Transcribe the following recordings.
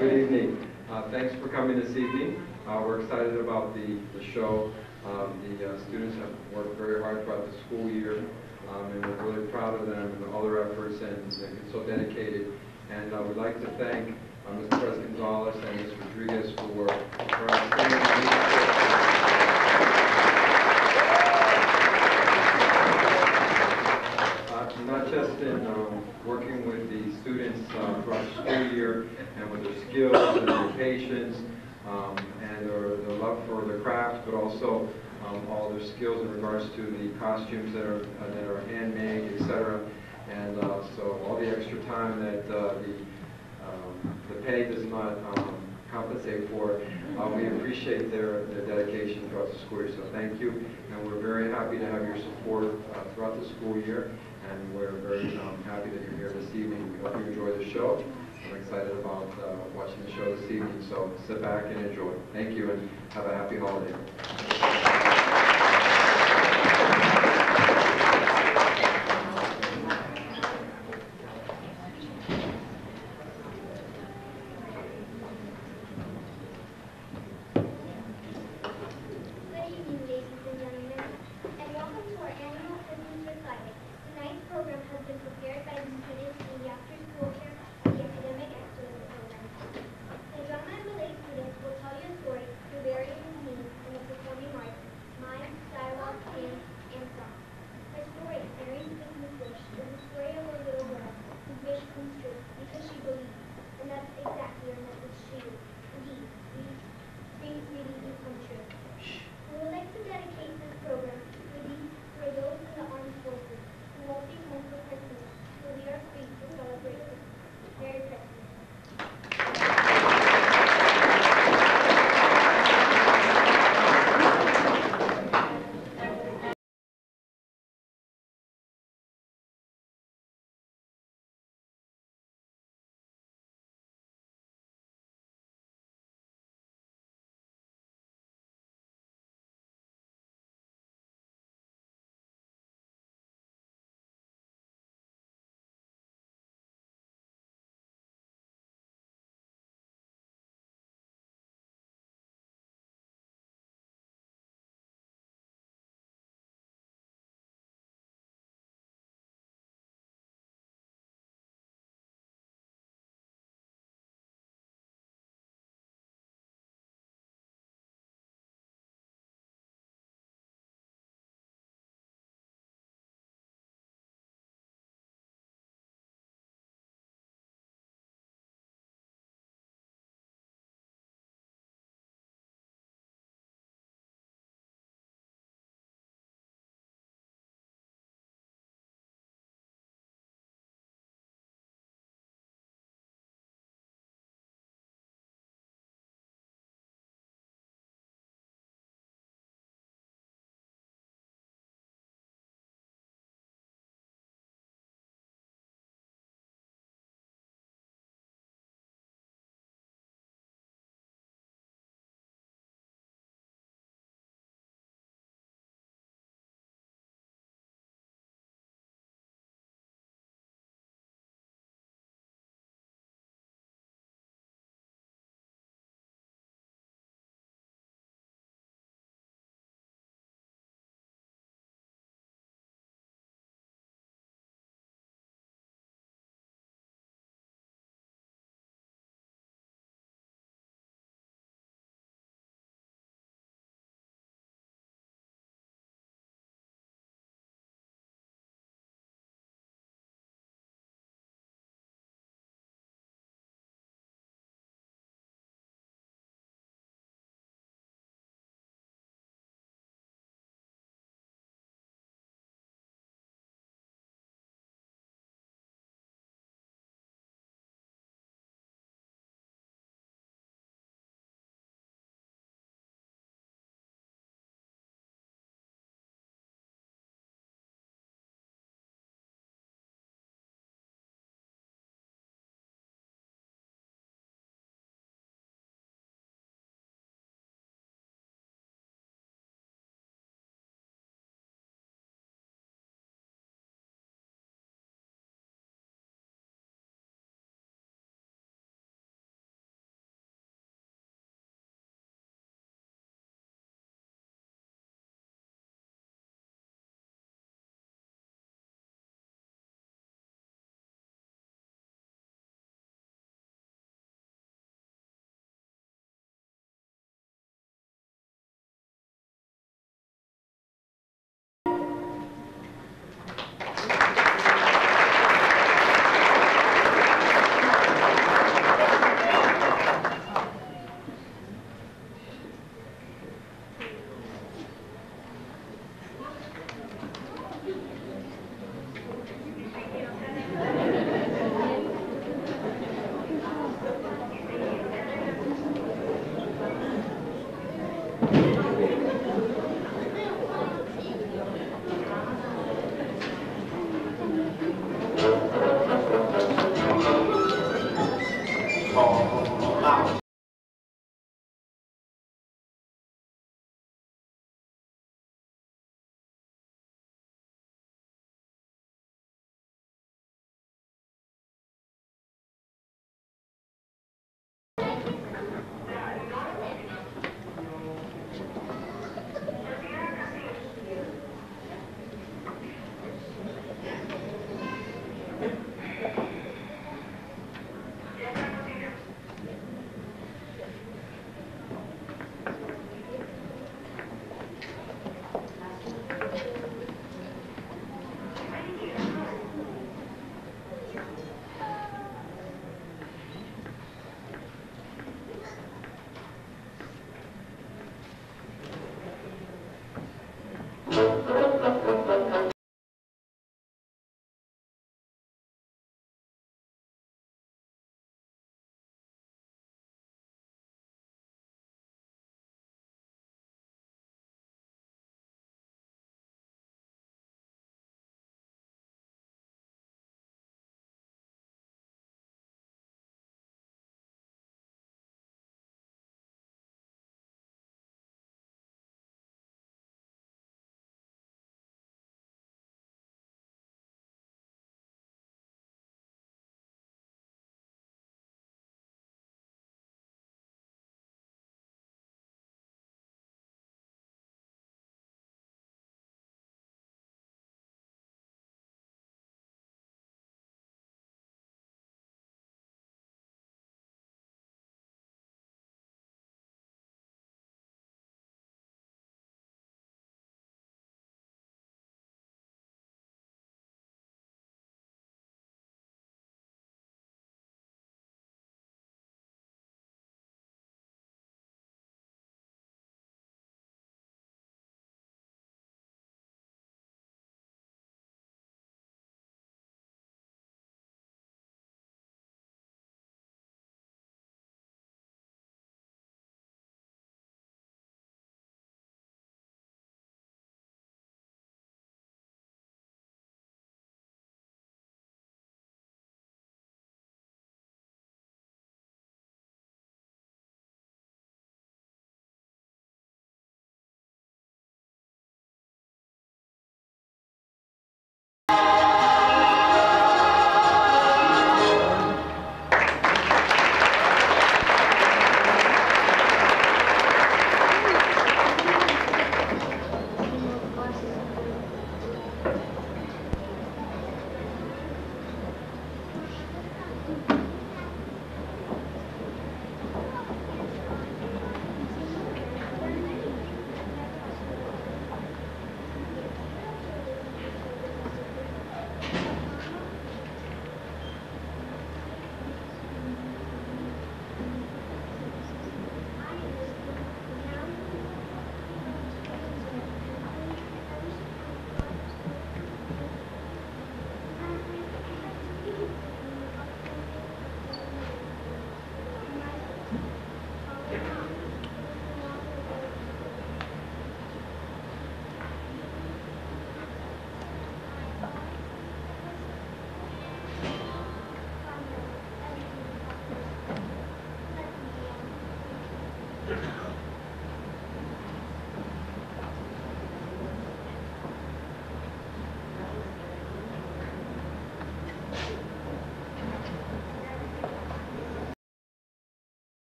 Good evening. Thanks for coming this evening. We're excited about the show. The students have worked very hard throughout the school year, and we're really proud of them and all their efforts, and they've been so dedicated. And we'd like to thank Mr. President Gonzalez and Ms. Rodriguez for outstanding leadership. Not just in working with the students throughout the school year and with their skills and their patience and their love for the craft, but also all their skills in regards to the costumes that are handmade, etc. And so all the extra time that the pay does not compensate for. We appreciate their dedication throughout the school year, so thank you. And we're very happy to have your support throughout the school year. And we're very happy that you're here this evening. We hope you enjoy the show. I'm excited about watching the show this evening, so sit back and enjoy. Thank you, and have a happy holiday. The drama and ballet students will tell you a story through various scenes in the performing Wow.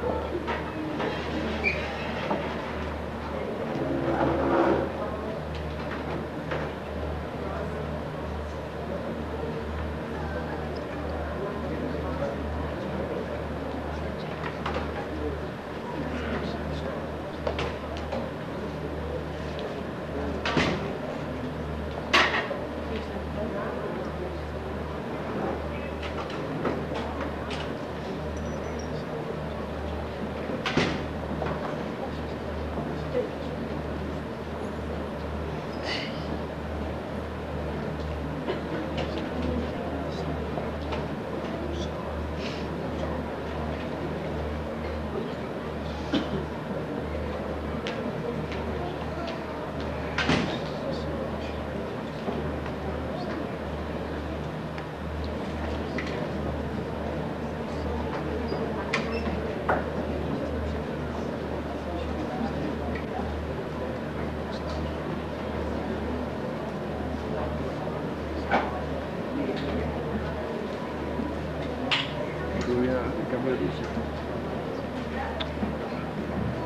Voy a cambiar de sitio.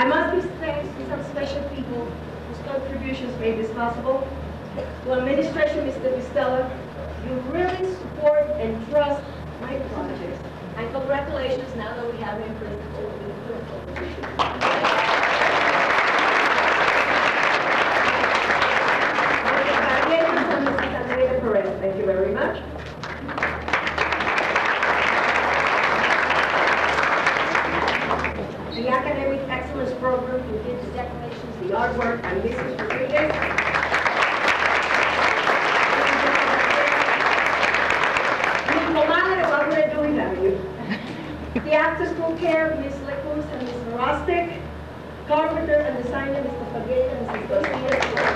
I must give thanks to some special people whose contributions made this possible. To administration, Mr. Vistella, you really support and trust my projects. And congratulations now that we have him principal of the position. Thank you very much. The Academic Excellence Program, who did the decorations, the artwork, and Mrs. Rodriguez. What we're doing that you. The after school care, Ms. Lecus and Ms. Rostic. Carpenter and designer, Mr. Fagueta and Mrs. Garcia.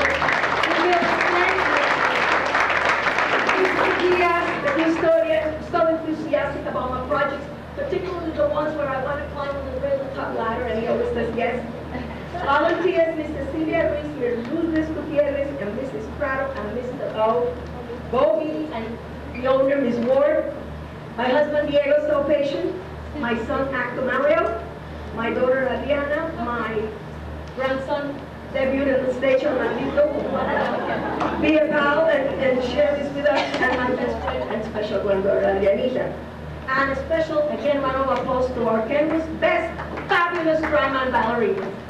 The historian, so enthusiastic about my projects, particularly the ones where I want to climb on the very top ladder, and he always says yes. Volunteers, Mr. Silvia Ruiz, Ms. Lourdes Gutierrez, and Mrs. Prado, and Mr. Bogey, and the owner, Ms. Ward. My husband, Diego, so patient. My son, Acto Mario. My daughter, Adriana. My grandson, debuted on the stage on Maldito. Be a pal and share this with us. And my best friend and special granddaughter, Adrianita. And a special, again, round of applause to our campus best, fabulous drama and ballerina.